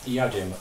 I jedziemy.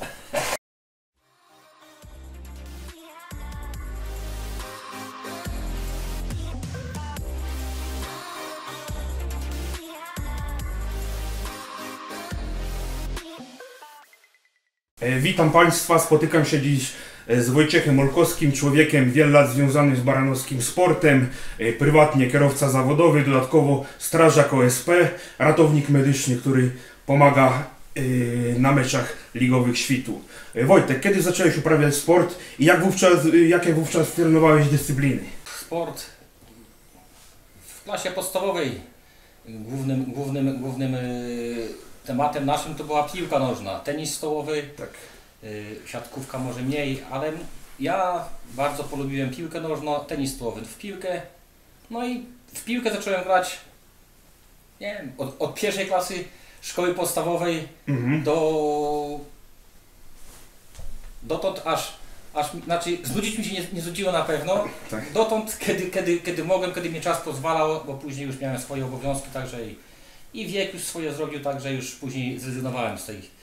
Witam Państwa, spotykam się dziś z Wojciechem Olkowskim, człowiekiem wiele lat związanym z baranowskim sportem, prywatnie kierowca zawodowy, dodatkowo strażak OSP, ratownik medyczny, który pomaga na meczach ligowych świtu. Wojtek, kiedy zacząłeś uprawiać sport i jakie wówczas trenowałeś dyscypliny? Sport w klasie podstawowej głównym tematem naszym to była piłka nożna, tenis stołowy, Tak. Siatkówka może mniej, ale ja bardzo polubiłem piłkę nożną, tenis stołowy w piłkę. No i w piłkę zacząłem grać, nie wiem, od pierwszej klasy szkoły podstawowej dotąd aż znaczy znudzić mi się nie znudziło na pewno. Tak. Dotąd kiedy mogłem, kiedy mi czas pozwalał, bo później już miałem swoje obowiązki, także i wiek już swoje zrobił, także już później zrezygnowałem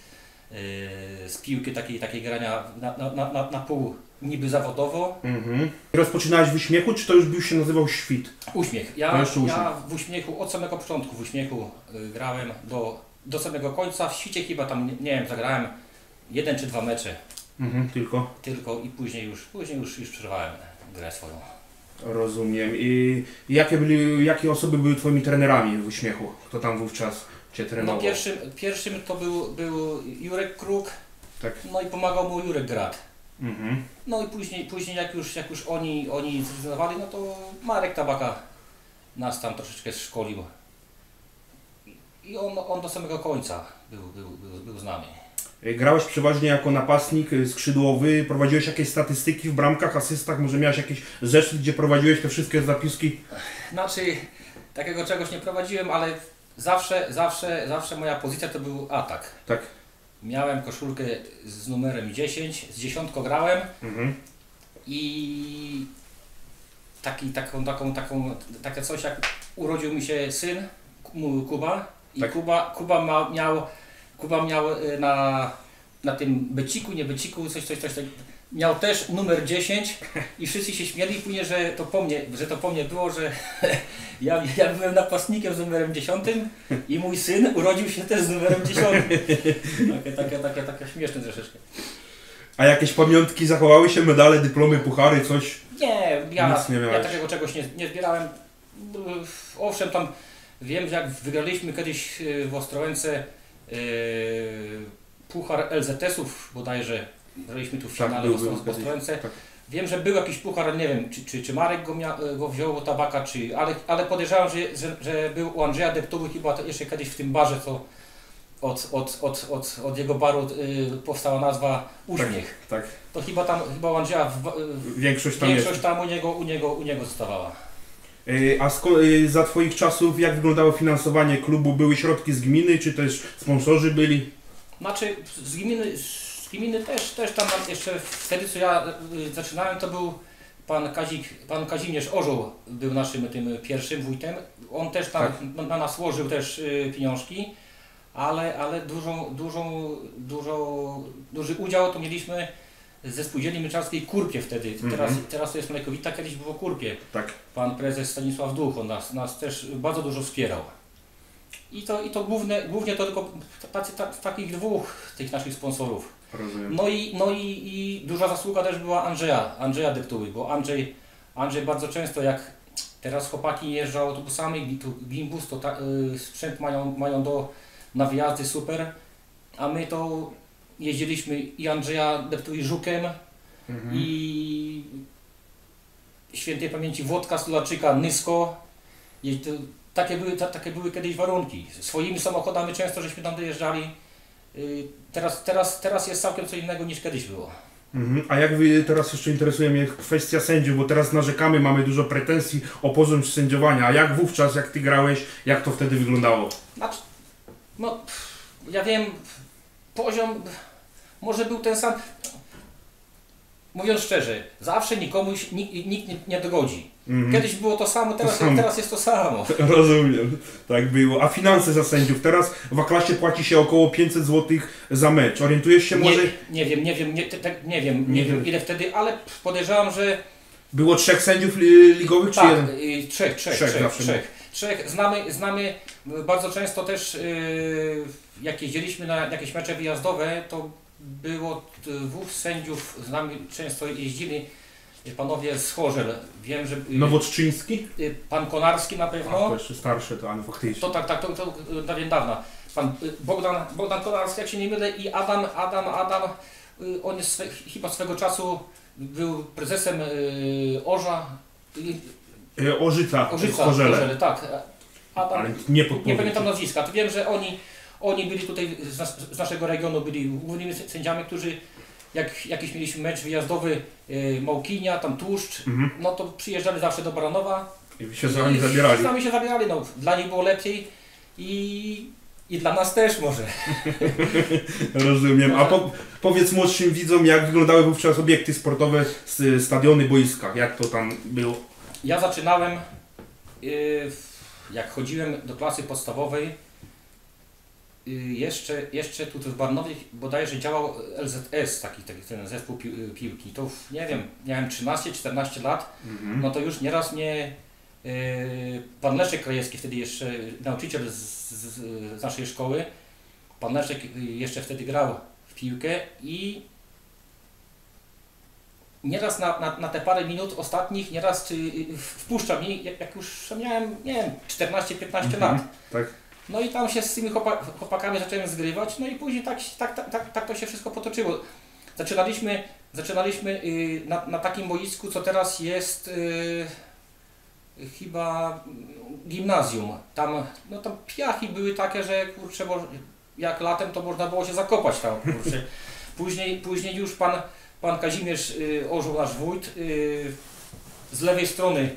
z piłki takiej grania na pół niby zawodowo. Rozpoczynałeś w Uśmiechu, czy to już się nazywał Świt? Uśmiech. Ja w Uśmiechu od samego początku w Uśmiechu grałem do samego końca. W Świcie chyba tam, nie wiem, zagrałem 1 czy 2 mecze. Tylko i później już przerwałem grę swoją. Rozumiem. I jakie osoby były Twoimi trenerami w Uśmiechu? Kto tam wówczas Cię trenował? No pierwszym to był Jurek Kruk, Tak. no i pomagał mu Jurek Grad. No i później jak już oni zrezygnowali, no to Marek Tabaka nas tam troszeczkę szkolił. I on do samego końca był z nami. Grałeś przeważnie jako napastnik skrzydłowy, prowadziłeś jakieś statystyki w bramkach, asystach, może miałeś jakiś zeszyt, gdzie prowadziłeś te wszystkie zapiski? Znaczy, takiego czegoś nie prowadziłem, ale zawsze moja pozycja to był atak. Tak. Miałem koszulkę z numerem 10, z 10 grałem i takie coś jak urodził mi się syn, Kuba, i tak. Kuba miał na tym beciku, nie beciku, coś miał też numer 10 i wszyscy się śmieli później, że to po mnie było, że ja byłem napastnikiem z numerem 10 i mój syn urodził się też z numerem 10. Takie śmieszne troszeczkę. A jakieś pamiątki zachowały się? Medale, dyplomy, puchary, coś? Nie, ja takiego czegoś nie zbierałem. Owszem, tam wiem, że jak wygraliśmy kiedyś w Ostrołęce puchar LZS-ów bodajże, graliśmy tu w finale w Ostrołęce. Tak. Wiem, że był jakiś puchar, nie wiem czy Marek go wziął od Tabaka, ale podejrzewam, że był u Andrzeja Deptuły chyba jeszcze kiedyś w tym barze, co od jego baru powstała nazwa Uśmiech. Tak. To chyba u Andrzeja większość tam u niego zostawała. A za Twoich czasów jak wyglądało finansowanie klubu? Były środki z gminy, czy też sponsorzy byli? Znaczy z gminy też tam jeszcze wtedy, co ja zaczynałem, to był pan Kazimierz Orzeł był naszym tym pierwszym wójtem. On też tam na nas łożył też pieniążki, ale duży udział to mieliśmy ze Spółdzielni Mleczarskiej Kurpie wtedy. Teraz to jest Mlekowita, kiedyś było Kurpie. Tak. Pan prezes Stanisław Duch, on nas też bardzo dużo wspierał. I to głównie to tylko takich dwóch tych naszych sponsorów. Rozumiem. No i duża zasługa też była Andrzeja Deptuły, bo Andrzej bardzo często, jak teraz chłopaki jeżdżą autobusami, tu Gimbus, to sprzęt mają na wyjazdy super, a my to jeździliśmy i Andrzeja Deptuły Żukiem i świętej pamięci Włodka Stulaczyka Nysko. Takie były kiedyś warunki. Swoimi samochodami często żeśmy tam dojeżdżali. Teraz jest całkiem co innego niż kiedyś było. A jak teraz jeszcze interesuje mnie kwestia sędziów, bo teraz narzekamy, mamy dużo pretensji o poziom sędziowania. A jak wówczas, jak Ty grałeś, jak to wtedy wyglądało? Znaczy, no, ja wiem, poziom może był ten sam. Mówiąc szczerze, zawsze nikt nie dogodzi. Kiedyś było to samo, teraz jest to samo. Rozumiem, tak było. A finanse za sędziów? Teraz w A-klasie płaci się około 500 zł za mecz. Orientujesz się może? Nie wiem ile wtedy, ale podejrzewam, że Było 3 sędziów ligowych czy tak, jeden? Trzech. Znamy bardzo często też, jak jeździliśmy na jakieś mecze wyjazdowe, to było 2 sędziów, z nami często jeździli panowie z Chorzel. Wiem, że Nowoczczyński? pan Konarski na A, pewno. to jeszcze starszy, to ale faktycznie. To tak, to dawien dawna. Pan Bogdan Konarski, jak się nie mylę, i Adam, on jest chyba swego czasu był prezesem Orza. Orzyca, Orzyca, Chorzele. tak. Adam, Ale nie pamiętam nazwiska. To wiem, że oni byli tutaj z naszego regionu, byli głównymi sędziami, którzy jak jakiś mieliśmy mecz wyjazdowy Małkinia, tam Tłuszcz, no to przyjeżdżali zawsze do Baranowa. I się z nami zabierali. Z nami się zabierali, no dla nich było lepiej i dla nas też może. Rozumiem. A powiedz młodszym widzom, jak wyglądały wówczas obiekty sportowe, stadiony, boiska? Jak to tam było? Ja zaczynałem, jak chodziłem do klasy podstawowej, jeszcze tutaj w Barnowie bodajże działał LZS, taki ten zespół piłki. To nie wiem, miałem 13-14 lat, no to już nieraz mnie pan Leszek Krajewski, wtedy jeszcze nauczyciel z naszej szkoły, pan Leszek jeszcze wtedy grał w piłkę i nieraz na te parę minut ostatnich, nieraz wpuszczał mnie, jak już miałem, nie wiem, 14-15 lat. Tak. No i tam się z tymi chłopakami zacząłem zgrywać, no i później tak to się wszystko potoczyło. Zaczynaliśmy na takim boisku, co teraz jest chyba gimnazjum. Tam piachy były takie, że kurczę, jak latem to można było się zakopać tam, kurczę. Później już pan Kazimierz Orzeł, nasz wójt, z lewej strony,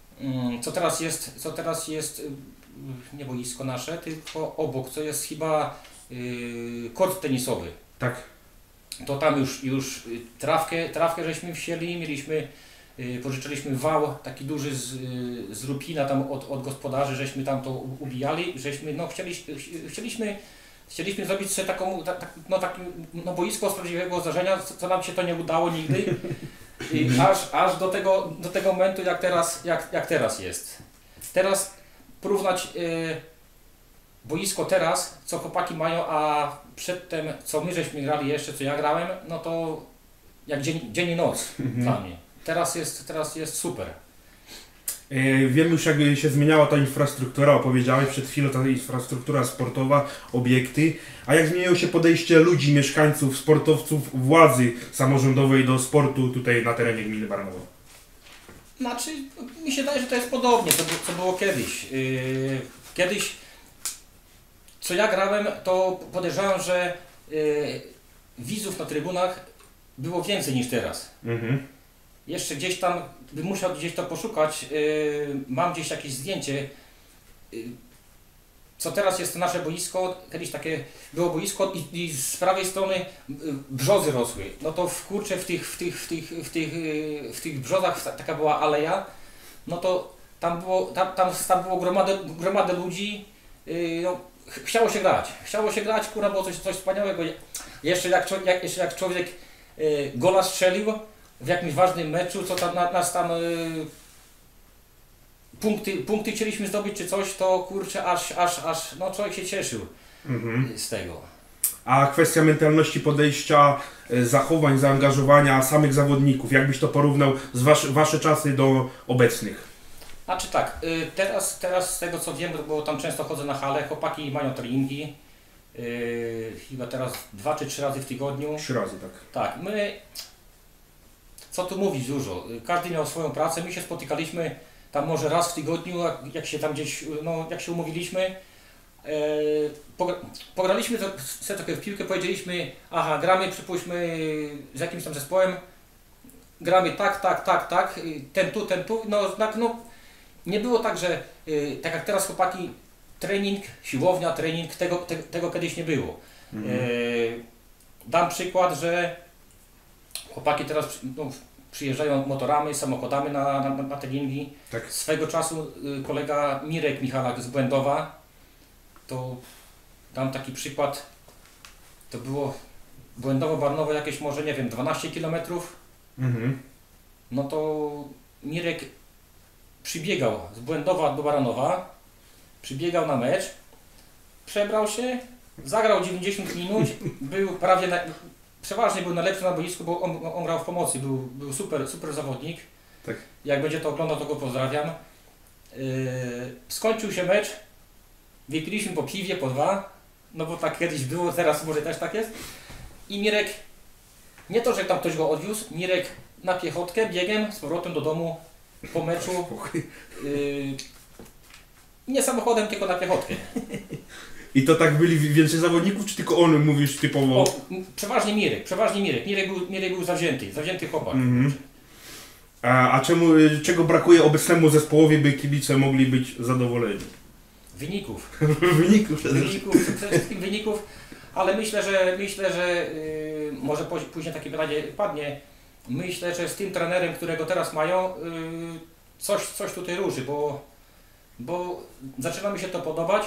co teraz jest nie boisko nasze, tylko obok, co jest chyba kort tenisowy. Tak. To tam już trawkę żeśmy wsieli, pożyczyliśmy wał taki duży z Rupina tam od gospodarzy, żeśmy tam to ubijali, żeśmy chcieliśmy zrobić sobie takie boisko z prawdziwego zdarzenia, co nam się to nie udało nigdy. I aż do tego momentu jak teraz jest. Teraz porównać boisko teraz, co chłopaki mają, a przedtem, co my żeśmy grali jeszcze, co ja grałem, no to jak dzień i noc dla mnie. Teraz jest super. Wiem już, jak się zmieniała ta infrastruktura, opowiedziałeś przed chwilą, ta infrastruktura sportowa, obiekty, a jak zmieniło się podejście ludzi, mieszkańców, sportowców, władzy samorządowej do sportu tutaj na terenie gminy Baranowo? Znaczy, mi się wydaje, że to jest podobnie, co było kiedyś. Kiedyś, co ja grałem, to podejrzewam, że widzów na trybunach było więcej niż teraz. Jeszcze gdzieś tam, bym musiał gdzieś to poszukać, mam gdzieś jakieś zdjęcie, co teraz jest nasze boisko, kiedyś takie było boisko i z prawej strony brzozy rosły. No to w tych brzozach taka była aleja, no to tam było gromadę ludzi, no, chciało się grać, kurwa, było coś wspaniałego. Jeszcze jak człowiek gola strzelił w jakimś ważnym meczu, co tam nas tam punkty chcieliśmy zdobyć czy coś, to kurczę, aż no człowiek się cieszył z tego. A kwestia mentalności, podejścia, zachowań, zaangażowania samych zawodników, jakbyś to porównał z wasze czasy do obecnych? Znaczy tak, teraz z tego co wiem, bo tam często chodzę na halę, chłopaki mają treningi, chyba teraz 2 czy 3 razy w tygodniu. 3 razy, tak. Tak, my, co tu mówić dużo, każdy miał swoją pracę, my się spotykaliśmy tam może raz w tygodniu, jak się tam gdzieś, no jak się umówiliśmy, pograliśmy sobie trochę w piłkę, powiedzieliśmy, aha, gramy, przypuśćmy z jakimś tam zespołem, gramy tak, ten tu, no nie było tak, że tak jak teraz chłopaki, trening, siłownia, trening, tego kiedyś nie było. Dam przykład, że chłopaki teraz, no, przyjeżdżają motorami, samochodami na treningi. Tak. Swego czasu kolega Mirek Michalak z Błędowa, to dam taki przykład, to było Błędowo-Barnowo jakieś może, nie wiem, 12 km. No to Mirek przybiegał z Błędowa do Baranowa, przybiegał na mecz, przebrał się, zagrał 90 minut, był prawie, przeważnie był najlepszy na boisku, bo on grał w pomocy, był super zawodnik. Tak. Jak będzie to oglądał, to go pozdrawiam. Skończył się mecz, wypiliśmy po piwie, po 2, no bo tak kiedyś było, teraz może też tak jest. I Mirek, nie to, że tam ktoś go odwiózł, Mirek na piechotkę, biegiem z powrotem do domu po meczu. Nie samochodem, tylko na piechotkę. I to tak byli więcej zawodników, czy tylko on, mówisz typowo? Przeważnie Mirek. Mirek był zawzięty chłopak. A czego brakuje obecnemu zespołowi, by kibice mogli być zadowoleni? Wyników. Przede wszystkim wyników, ale myślę, że może później takie pytanie padnie. Myślę, że z tym trenerem, którego teraz mają, coś tutaj ruszy, bo zaczyna mi się to podobać.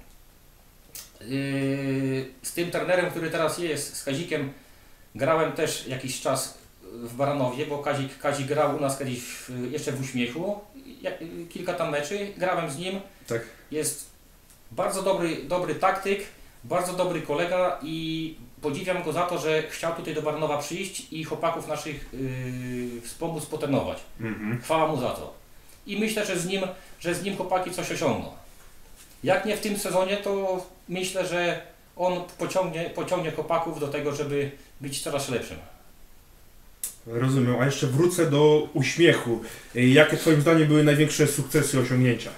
Z tym trenerem, który teraz jest, z Kazikiem, grałem też jakiś czas w Baranowie, bo Kazik grał u nas kiedyś jeszcze w Uśmiechu, kilka tam meczy, grałem z nim. Tak. Jest bardzo dobry taktyk, bardzo dobry kolega i podziwiam go za to, że chciał tutaj do Baranowa przyjść i chłopaków naszych wspomóc potrenować. Chwała mu za to. I myślę, że z nim chłopaki coś osiągną. Jak nie w tym sezonie, to myślę, że on pociągnie chłopaków do tego, żeby być coraz lepszym. Rozumiem, a jeszcze wrócę do Uśmiechu. Jakie Twoim zdaniem były największe sukcesy, osiągnięcia?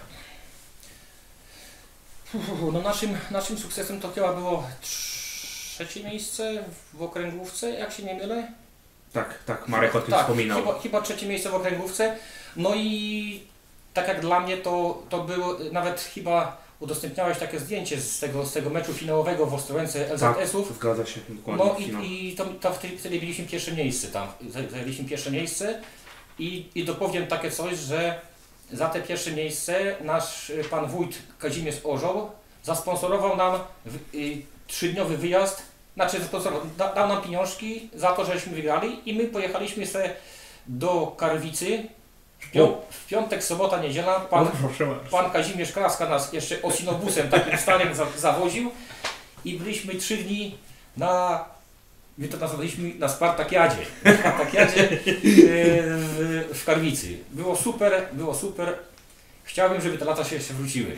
No naszym sukcesem to chyba było 3. miejsce w okręgówce, jak się nie mylę. Tak, Marek o tym wspominał. Chyba 3. miejsce w okręgówce. No i tak jak dla mnie to było, nawet chyba udostępniałeś takie zdjęcie z tego meczu finałowego w Ostrołęce LZS-ów. Tak, zgadza się, dokładnie. No i to wtedy mieliśmy pierwsze miejsce tam, zajęliśmy pierwsze miejsce i dopowiem takie coś, że za te pierwsze miejsce nasz pan wójt Kazimierz Orzeł zasponsorował nam 3-dniowy wyjazd, dał nam pieniążki za to, żeśmy wygrali i my pojechaliśmy sobie do Karwicy. W piątek, sobota, niedziela pan Kazimierz Kraska nas jeszcze osinobusem takim starym zawoził i byliśmy 3 dni my to nazwaliśmy na Spartakiadzie w Karwicy. Było super. Chciałbym, żeby te lata się jeszcze wróciły.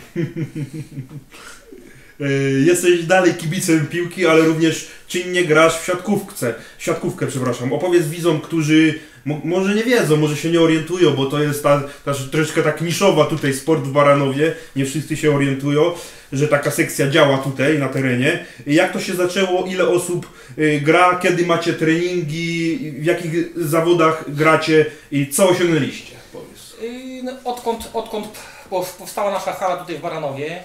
Jesteś dalej kibicem piłki, ale również czynnie grasz w siatkówkę. Opowiedz widzom, którzy może nie wiedzą, może się nie orientują, bo to jest ta troszeczkę tak niszowa tutaj sport w Baranowie. Nie wszyscy się orientują, że taka sekcja działa tutaj na terenie. Jak to się zaczęło? Ile osób gra? Kiedy macie treningi? W jakich zawodach gracie? I co osiągnęliście? Powiedz. No, odkąd powstała nasza hala tutaj w Baranowie,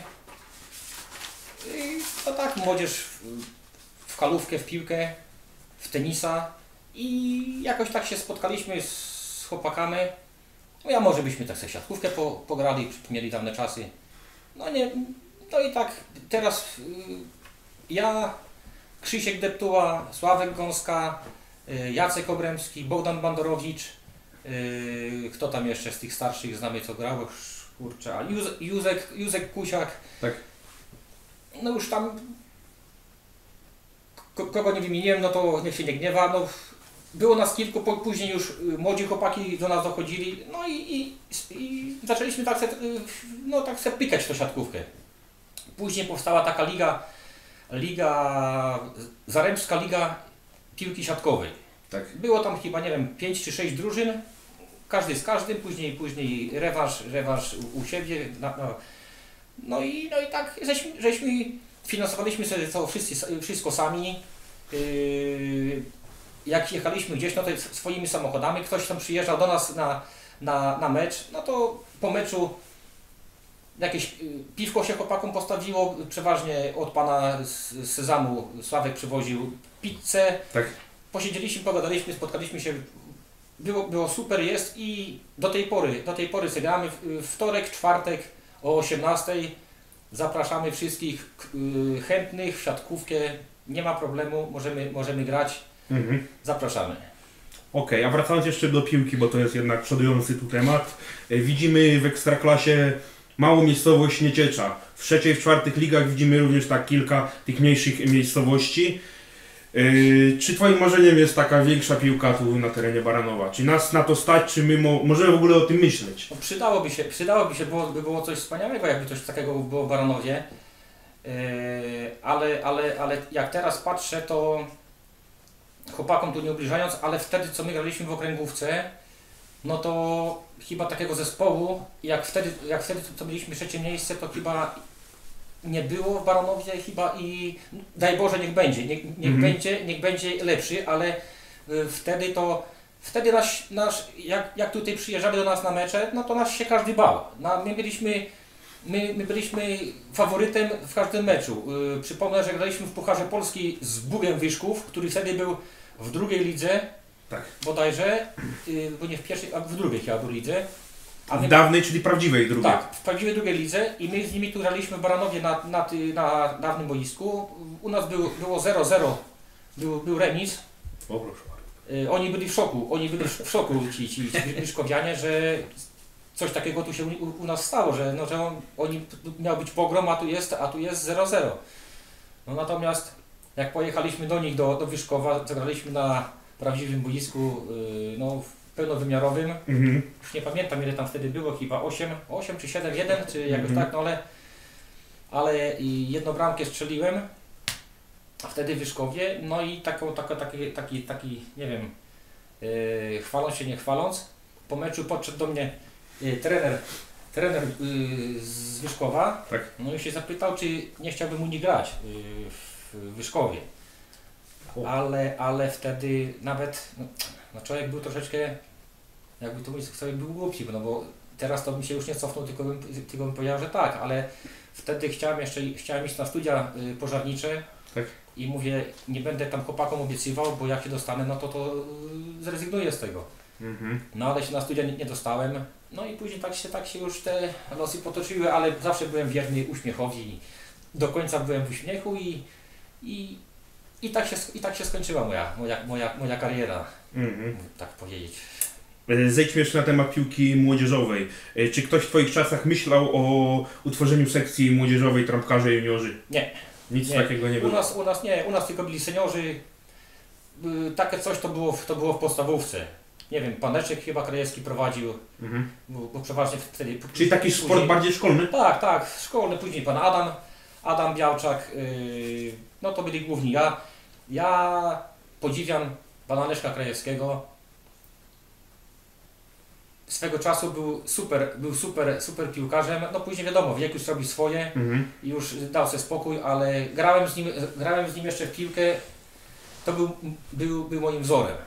to tak, młodzież w halówkę, w piłkę, w tenisa i jakoś tak się spotkaliśmy z chłopakami. No ja może byśmy tak sobie siatkówkę pograli, przypomnieli dawne czasy. No i tak teraz ja, Krzysiek Deptuła, Sławek Gąska, Jacek Obremski, Bogdan Bandorowicz, kto tam jeszcze z tych starszych znamy, co grał, kurczę, a Józek Kusiak. Tak. No już tam, kogo nie wymieniłem, no to niech się nie gniewa. No, było nas kilku, później już młodzi chłopaki do nas dochodzili, no i zaczęliśmy tak se pykać w tą siatkówkę. Później powstała taka Zaremska Liga Piłki Siatkowej. Tak. Było tam chyba, nie wiem, 5 czy 6 drużyn, każdy z każdym, później rewanż u siebie. No i tak żeśmy finansowaliśmy sobie to wszystko sami. Jak jechaliśmy gdzieś, no to swoimi samochodami, ktoś tam przyjeżdżał do nas na mecz, no to po meczu jakieś piwko się chłopakom postawiło, przeważnie od pana z Sezamu Sławek przywoził pizzę. Tak. Posiedzieliśmy, pogadaliśmy, spotkaliśmy się było super jest i do tej pory sobie gramy wtorek, czwartek o 18. Zapraszamy wszystkich chętnych w siatkówkę, nie ma problemu, możemy grać, zapraszamy. Okej, a wracając jeszcze do piłki, bo to jest jednak przodujący tu temat. Widzimy w Ekstraklasie małą miejscowość Nieciecza. W trzeciej, w czwartych ligach widzimy również tak kilka tych mniejszych miejscowości. Czy Twoim marzeniem jest taka większa piłka tu na terenie Baranowa? Czy nas na to stać, czy my możemy w ogóle o tym myśleć? No, przydałoby się, by było coś wspaniałego, jakby coś takiego było w Baranowie. Ale jak teraz patrzę, to chłopakom tu nie ubliżając, ale wtedy co my graliśmy w okręgówce, no to chyba takiego zespołu, jak wtedy co mieliśmy trzecie miejsce, to chyba nie było w Baranowie chyba i daj Boże niech będzie, niech będzie lepszy, ale wtedy jak tutaj przyjeżdżali do nas na mecze, no to nas się każdy bał. My byliśmy faworytem w każdym meczu. Przypomnę, że graliśmy w Pucharze Polski z Bugiem Wyszków, który wtedy był w drugiej lidze, Tak. bodajże, bo nie w pierwszej, a w drugiej chyba był lidze. W dawnej, czyli prawdziwej drugiej. Tak, w prawdziwej drugiej lidze i my z nimi tu graliśmy w Baranowie na dawnym boisku. U nas było 0-0, był remis. O, proszę. Oni byli w szoku ci Wyszkowianie, że coś takiego tu się u nas stało, że miał być pogrom, a tu jest 0-0. No natomiast jak pojechaliśmy do nich, do Wyszkowa, zagraliśmy na prawdziwym boisku, pełnowymiarowym. Już nie pamiętam ile tam wtedy było, chyba 8 czy 7-1, czy jakoś tak, no ale i jedną bramkę strzeliłem, a wtedy w Wyszkowie, no i taki, nie wiem, chwaląc się nie chwaląc, po meczu podszedł do mnie trener z Wyszkowa, Tak. no i się zapytał, czy nie chciałbym u nich grać w Wyszkowie. Ale wtedy nawet człowiek był troszeczkę, jakby to mówić, sobie był głupi, no bo teraz to bym się już nie cofnął, tylko bym powiedział, że tak, ale wtedy chciałem iść na studia pożarnicze. Tak. I mówię, nie będę tam chłopakom obiecywał, bo jak się dostanę, no to zrezygnuję z tego. No ale się na studia nie dostałem, no i później tak się już te losy potoczyły, ale zawsze byłem wierny uśmiechowi, do końca byłem w uśmiechu i tak się skończyła moja kariera, tak powiedzieć. Zejdźmy jeszcze na temat piłki młodzieżowej. Czy ktoś w Twoich czasach myślał o utworzeniu sekcji młodzieżowej trampkarze juniorzy? Nie. Nic takiego nie było? U nas nie, u nas tylko byli seniorzy. Takie coś to było w podstawówce. Nie wiem, Paneczek chyba Krajewski prowadził, bo przeważnie wtedy... Czyli taki sport bardziej szkolny? Tak, szkolny. Później pan Adam Białczak, no to byli główni. Ja podziwiam pana Leszka Krajewskiego. Swego czasu był super piłkarzem, no później wiadomo, wiek już robi swoje i już dał sobie spokój, ale grałem z nim jeszcze w piłkę, to był moim wzorem.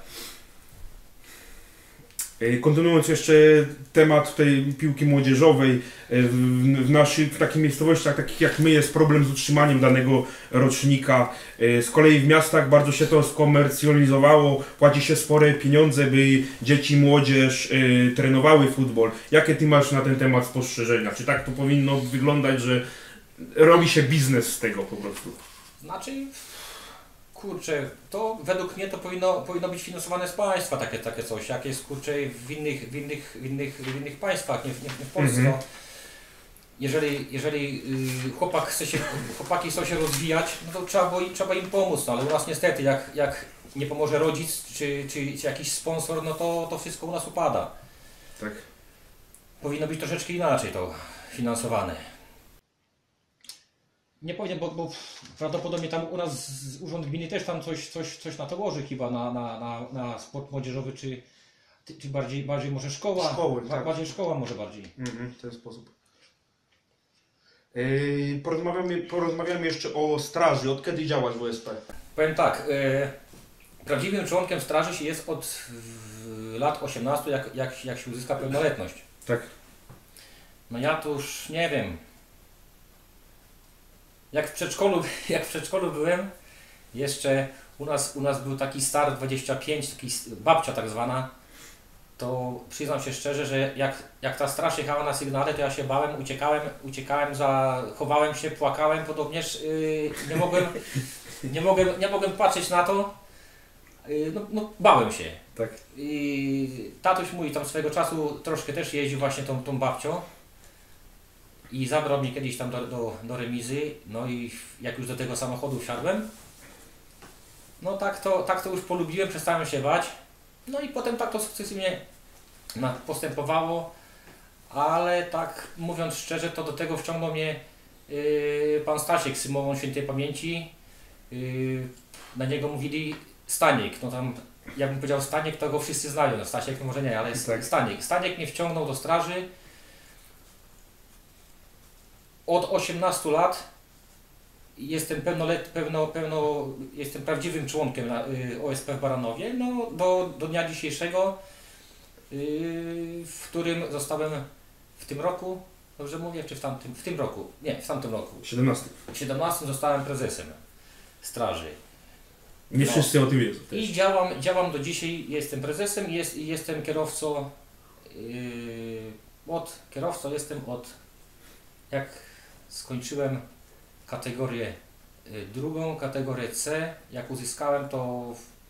Kontynuując jeszcze temat tej piłki młodzieżowej, w takich miejscowościach, takich jak my, jest problem z utrzymaniem danego rocznika. Z kolei w miastach bardzo się to skomercjalizowało, płaci się spore pieniądze, by dzieci, młodzież trenowały futbol. Jakie Ty masz na ten temat spostrzeżenia? Czy tak to powinno wyglądać, że robi się biznes z tego po prostu? Znaczy, kurczę, to według mnie to powinno być finansowane z państwa takie coś, jak jest kurczę w innych państwach, nie w Polsce. No, jeżeli chłopaki chcą się rozwijać, no to trzeba im pomóc, no, ale u nas niestety jak nie pomoże rodzic czy jakiś sponsor, no to wszystko u nas upada. Tak. Powinno być troszeczkę inaczej to finansowane. Nie powiem, bo prawdopodobnie tam u nas Urząd Gminy też tam coś na to łoży chyba na sport młodzieżowy, czy bardziej może szkoła. Szkoły, tak. Bardziej szkoła może bardziej. W ten sposób. Porozmawiamy jeszcze o straży. Od kiedy działasz w OSP? Powiem tak, prawdziwym członkiem straży się jest od lat 18, jak się uzyska pełnoletność. Tak. No ja to już nie wiem. Jak w przedszkolu byłem, jeszcze u nas był taki star 25, taki babcia tak zwana, to przyznam się szczerze, że jak ta straż jechała na sygnale, to ja się bałem, uciekałem, chowałem się, płakałem, podobnież nie mogłem patrzeć na to, no bałem się. Tak. I tatuś mój tam swego czasu troszkę też jeździł właśnie tą babcią i zabrał mnie kiedyś tam do remizy, no i jak już do tego samochodu wsiadłem, no tak to już polubiłem, przestałem się bać, no i potem tak to sukcesywnie postępowało, ale tak mówiąc szczerze, to do tego wciągnął mnie pan Stasiek z Symową świętej pamięci, na niego mówili Staniek, no tam jakbym powiedział Staniek, to go wszyscy znają, no Stasiek no może nie, ale Tak. Staniek mnie wciągnął do straży. Od 18 lat jestem jestem prawdziwym członkiem OSP w Baranowie, no do dnia dzisiejszego, w którym zostałem w tym roku, dobrze mówię, czy w tym roku, nie, w tamtym roku, 17. w 17 zostałem prezesem straży. Nie No. wszyscy o tym wiedzą. I działam do dzisiaj, jestem prezesem i jestem kierowcą, kierowcą jestem jak skończyłem kategorię drugą, kategorię C, jak uzyskałem to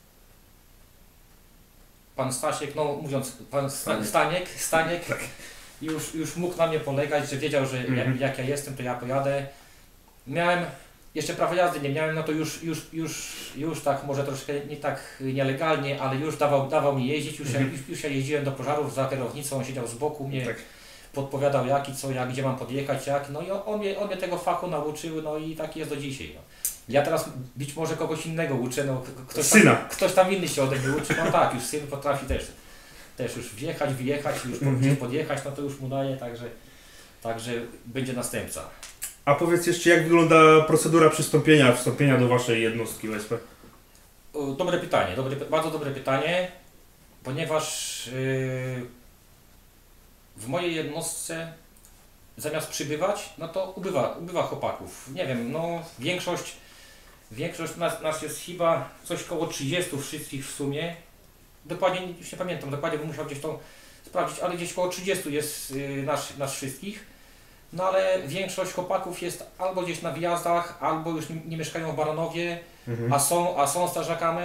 pan Stasiek, no mówiąc pan Staniek Tak. już mógł na mnie polegać, że wiedział, że jak ja jestem, to ja pojadę. Miałem jeszcze prawo jazdy nie miałem, no to już tak może troszkę nie tak nielegalnie, ale już dawał mi jeździć, już ja jeździłem do pożarów za kierownicą, on siedział z boku mnie, Tak. podpowiadał jak i co, jak, gdzie mam podjechać, jak, no i on mnie tego fachu nauczył, no i tak jest do dzisiaj. No. Ja teraz być może kogoś innego uczę, no ktoś tam inny się ode mnie uczy, no tak, już syn potrafi też już wjechać, wyjechać, już gdzieś podjechać, no to już mu daje, także będzie następca. A powiedz jeszcze, jak wygląda procedura wstąpienia do Waszej jednostki OSP? Dobre pytanie, bardzo dobre pytanie, ponieważ w mojej jednostce zamiast przybywać, no to ubywa chłopaków. Nie wiem, no większość nas jest chyba coś koło 30 wszystkich w sumie. Dokładnie już nie pamiętam, dokładnie bym musiał gdzieś to sprawdzić, ale gdzieś koło 30 jest nas wszystkich. No ale większość chłopaków jest albo gdzieś na wyjazdach, albo już nie mieszkają w Baranowie, a są strażakami.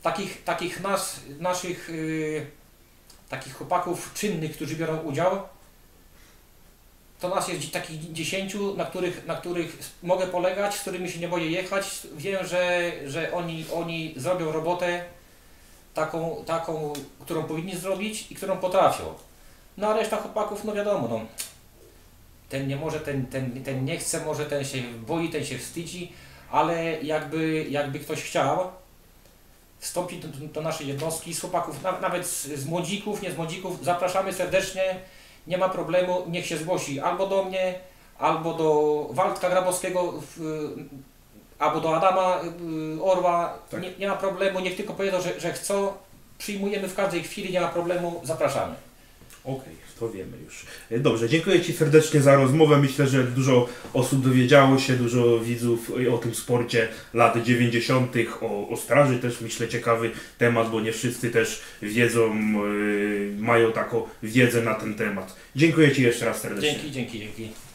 Naszych takich chłopaków czynnych, którzy biorą udział, to nas jest takich 10, na których mogę polegać, z którymi się nie boję jechać. Wiem, że oni zrobią robotę taką, którą powinni zrobić i którą potrafią. No a reszta chłopaków, no wiadomo, no, ten nie może, ten nie chce, może ten się boi, ten się wstydzi, ale jakby ktoś chciał wstąpić do naszej jednostki, z chłopaków, nawet z młodzików, nie z młodzików, zapraszamy serdecznie, nie ma problemu, niech się zgłosi albo do mnie, albo do Waldka Grabowskiego, albo do Adama Orła, Tak. nie ma problemu, niech tylko powiedzą, że chcą, przyjmujemy w każdej chwili, nie ma problemu, zapraszamy. Okej, to wiemy już. Dobrze, dziękuję Ci serdecznie za rozmowę. Myślę, że dużo osób dowiedziało się, dużo widzów o tym sporcie lat 90., o straży też, myślę, ciekawy temat, bo nie wszyscy też wiedzą, mają taką wiedzę na ten temat. Dziękuję Ci jeszcze raz serdecznie. Dzięki.